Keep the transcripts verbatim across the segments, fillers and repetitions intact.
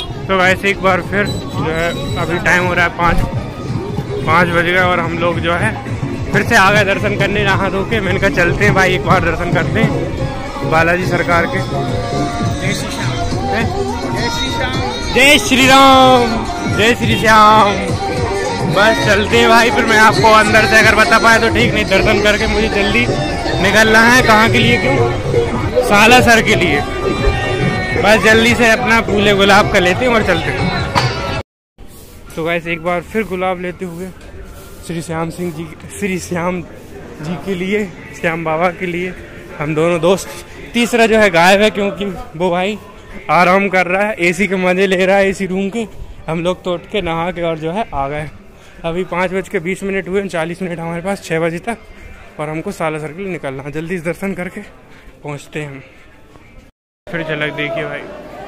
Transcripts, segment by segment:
तो वैसे एक बार फिर जो है अभी टाइम हो रहा है पाँच पाँच बज गए और हम लोग जो है फिर से आ गए दर्शन करने नहा धो के। मैंने कहा चलते हैं भाई एक बार दर्शन करते हैं बालाजी सरकार के। जय श्री श्याम, जय श्री श्याम, जय श्री राम, जय श्री श्याम। बस चलते हैं भाई। फिर मैं आपको अंदर से अगर बता पाया तो ठीक, नहीं दर्शन करके मुझे जल्दी निकलना है। कहाँ के लिए? क्यों? सालासर के लिए। बस जल्दी से अपना फूले गुलाब का लेते हैं और चलते हैं। तो गाइस एक बार फिर गुलाब लेते हुए श्री श्याम सिंह जी, श्री श्याम जी के लिए, श्याम बाबा के लिए हम दोनों दोस्त। तीसरा जो है गायब है क्योंकि वो भाई आराम कर रहा है, एसी के मजे ले रहा है, एसी रूम के। हम लोग तो उठ के नहा के और जो है आ गए। अभी पाँच बज के बीस मिनट हुए, चालीस मिनट हमारे पास छः बजे तक, और हमको सालासर के लिए निकलना है। जल्दी से दर्शन करके पहुँचते हैं हम। फिर झलक देखिए भाई।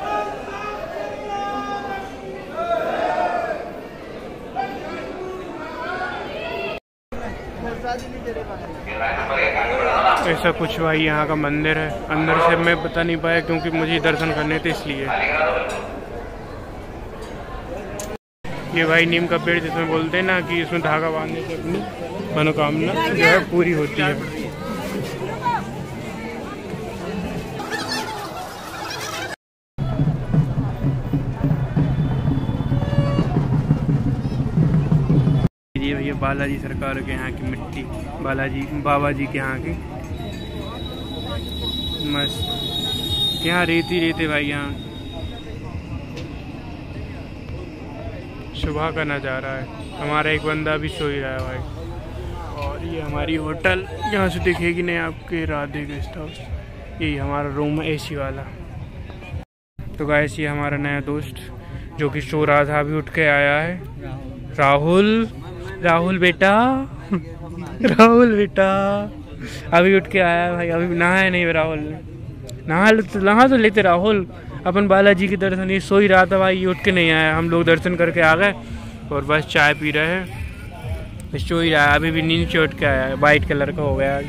ऐसा कुछ भाई यहाँ का मंदिर है। अंदर से मैं बता नहीं पाया क्योंकि मुझे दर्शन करने थे इसलिए। ये भाई नीम का पेड़ जिसमें बोलते हैं ना कि इसमें धागा बांधने से अपनी मनोकामना जो है पूरी होती है। ये भैया बालाजी सरकार के यहाँ की मिट्टी, बालाजी बाबा जी के यहाँ की मस्त। यहाँ रेती रेते भाई। यहाँ सुबह का नज़ारा है। हमारा एक बंदा भी सो ही रहा है भाई। और ये हमारी होटल, यहाँ से दिखेगी नहीं आपके, राधे गेस्ट हाउस। यही हमारा रूम है एसी वाला। तो गाइस ये हमारा नया दोस्त जो कि सो रहा था, अभी उठ के आया है। राहुल, राहुल बेटा, राहुल बेटा अभी उठ के आया भाई। अभी नहा है नहीं राहुल, नहा नहा तो लेते राहुल अपन बालाजी के दर्शन। ये सो ही रहा था भाई, ये उठ के नहीं आया। हम लोग दर्शन करके आ गए और बस चाय पी रहे हैं। सो ही रहा है, अभी भी नींद से उठ के आया है। वाइट कलर का हो गया।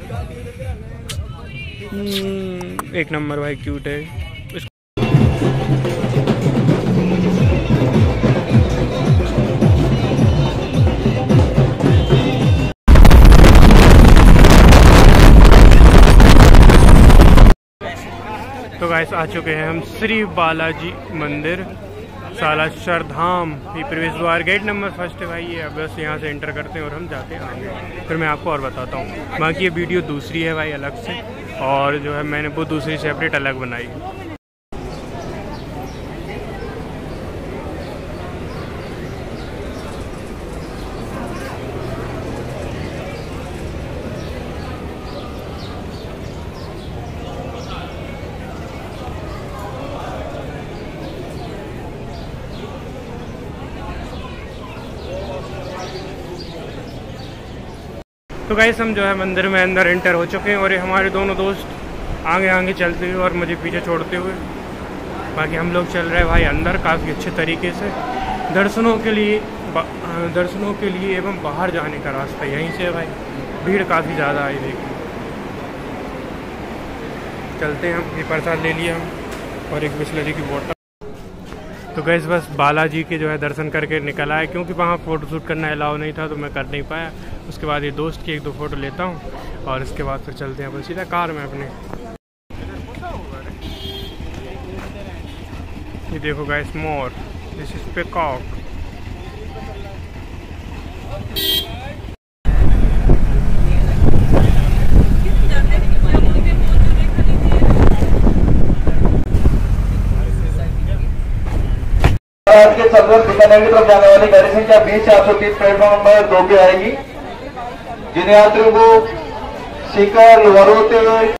एक नंबर भाई, क्यूट है। तो गाइस आ चुके हैं हम श्री बालाजी मंदिर सालासर धाम। ये प्रवेश द्वार गेट नंबर फर्स्ट है भाई। ये अब बस यहाँ से एंटर करते हैं और हम जाते हैं आगे। फिर मैं आपको और बताता हूँ। बाकी ये वीडियो दूसरी है भाई अलग से, और जो है मैंने वो दूसरी सेपरेट अलग बनाई। तो गाइस हम जो है मंदिर में अंदर एंटर हो चुके हैं और ये हमारे दोनों दोस्त आगे आगे चलते हुए और मुझे पीछे छोड़ते हुए। बाकी हम लोग चल रहे हैं भाई अंदर काफ़ी अच्छे तरीके से। दर्शनों के लिए दर्शनों के लिए एवं बाहर जाने का रास्ता यहीं से है भाई। भीड़ काफ़ी ज़्यादा आई देखिए। चलते हैं हम। ये प्रसाद ले लिया हम और एक बिस्लरी की बोतल। तो गैस बस बालाजी के जो है दर्शन करके निकल आए, क्योंकि वहाँ फ़ोटो शूट करना अलाउ नहीं था तो मैं कर नहीं पाया। उसके बाद ये दोस्त की एक दो फ़ोटो लेता हूँ और इसके बाद फिर चलते हैं अपन सीधा कार में अपने। ये देखो गैस मोर, दिस इज पीकॉक। के सदर बीकानेर की तरफ जाने वाली गाड़ी संख्या बीस चार सौ तीस प्लेटफॉर्म नंबर दो पे आएगी। जिन यात्रियों को सीकर लोहारू होते हुए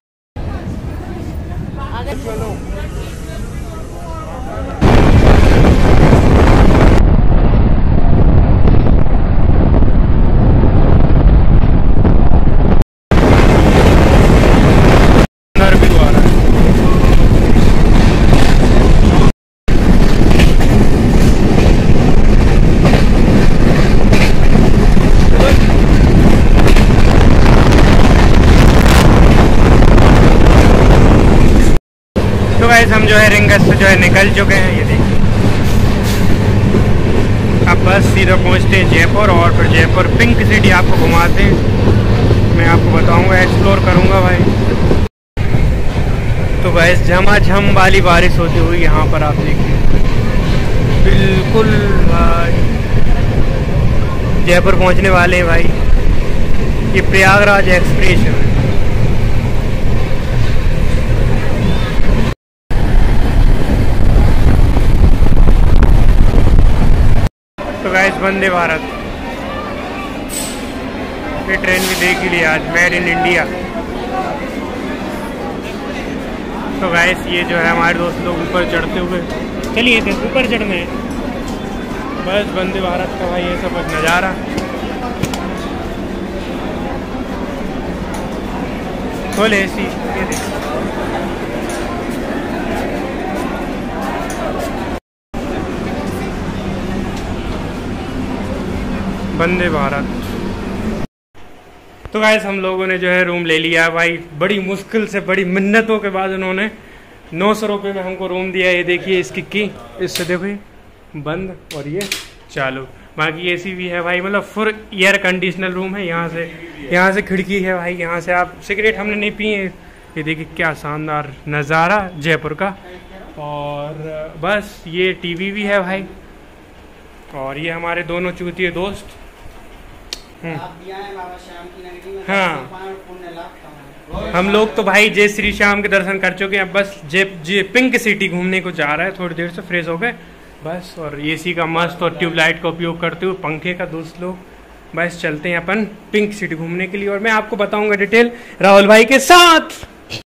हम जो है रिंगस से जो है निकल चुके हैं। ये देखिए अब बस सीधा पहुंचते हैं जयपुर और फिर जयपुर पिंक सिटी आपको घुमाते हैं। मैं आपको बताऊंगा, एक्सप्लोर करूंगा भाई। तो गैस झमाझम वाली बारिश होती हुई यहाँ पर आप देखिए, बिल्कुल भाई जयपुर पहुंचने वाले हैं भाई। ये प्रयागराज एक्सप्रेस है। तो गाइस वंदे भारत, ये ट्रेन भी देख ही लिया आज, मेड इन इंडिया। तो गाइस ये जो है हमारे दोस्त लोग ऊपर चढ़ते हुए, चलिए थे ऊपर चढ़ने हैं। बस वंदे भारत का भाई ये सब नज़ारा। खोले एसी, ये देखो वंदे भारत। तो गाइस हम लोगों ने जो है रूम ले लिया भाई, बड़ी मुश्किल से, बड़ी मिन्नतों के बाद उन्होंने नौ सौ रुपये में हमको रूम दिया। ये देखिए इसकी की, इससे देखो बंद और ये चालू। बाकी एसी भी है भाई, मतलब फुल एयर कंडीशनर रूम है। यहाँ से यहाँ से खिड़की है भाई, यहाँ से आप, सिगरेट हमने नहीं पिए। ये देखिए क्या शानदार नज़ारा जयपुर का। और बस ये टीवी भी है भाई, और ये हमारे दोनों चूतिए दोस्त। हाँ हम लोग तो भाई जय श्री श्याम के दर्शन कर चुके हैं। अब बस जे जे पिंक सिटी घूमने को जा रहा है, थोड़ी देर से फ्रेश हो गए बस। और एसी का मस्त और ट्यूबलाइट का उपयोग करते हुए, पंखे का दोस्त लोग, बस चलते हैं अपन पिंक सिटी घूमने के लिए। और मैं आपको बताऊंगा डिटेल राहुल भाई के साथ।